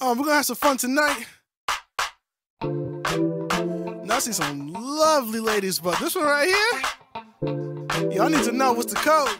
We're gonna have some fun tonight. Now I see some lovely ladies, but this one right here, y'all need to know what's the code.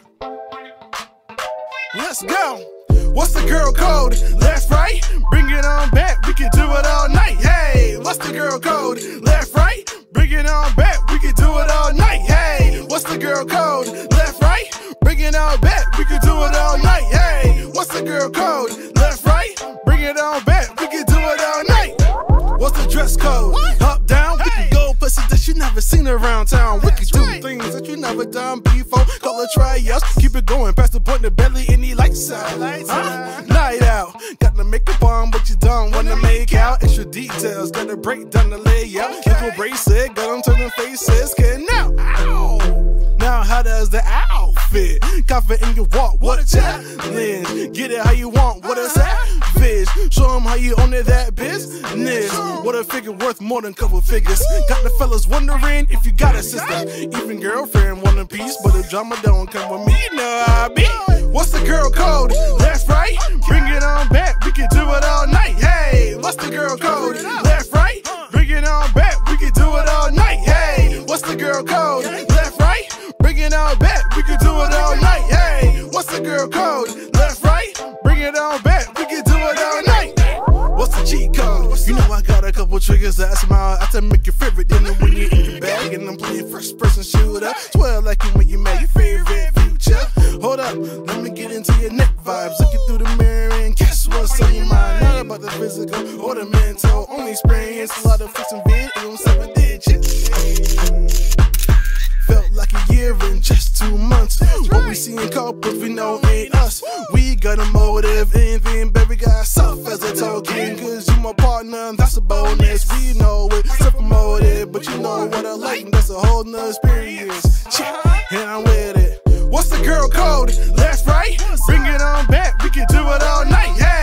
Let's go. What's the girl code? Left, right, bring it on back. We can do it all night. Hey, what's the girl code? Left, right, bring it on back. We can do it all night. Hey, what's the girl code? Left, right, bring it on back. We can do it all night. Hey, what's the girl code? Left, right, bring it on back. We can do it all night. What's the dress code? What? Up, down, we can go places that you never seen around town. We can do things that you never done before. Call it tryouts, keep it going past the point of barely any lights out. Night out, got the makeup on, but you don't wanna make out. Extra details, gotta break down the layout. Little bracelet, got them turning faces, getting out. Now how does the outfit? Confident in your walk, what a challenge. Get it how you want, what a savage. Show them how you own it, that business. What a figure worth more than couple figures. Got the fellas wondering if you got a sister. Even girlfriend want a piece, but the drama don't come with me, you know how I be. What's the girl code? Left, right, bring it on back. We can do it all night. Hey, what's the girl code? Left, right, bring it on back. We can do it all night. Hey, what's the girl code? Left, right, bring it on back. We can do it all night. Hey, what's the girl code? Left, right, bring it on back. We can do it all night. What's the cheat code? You know I got a couple triggers that smile out to make your favorite dinner when you're in your bag. And I'm playing first person shooter. Swear like you when you make your favorite future. Hold up, let me get into your neck vibes. Looking through the mirror and guess what's on your mind? Not about the physical or the mental. Only experience a lot of fixing videos, 7 digits. Felt like a year in just 2 months. What we see in culprits we know ain't us. We got a motive, anything, baby, got soft as a token. Cause you my partner, that's a bonus. We know it, self-promoted, but you know what I like, and that's a whole nother experience. And I'm with it. What's the girl code? Left, right, bring it on back. We can do it all night. Hey.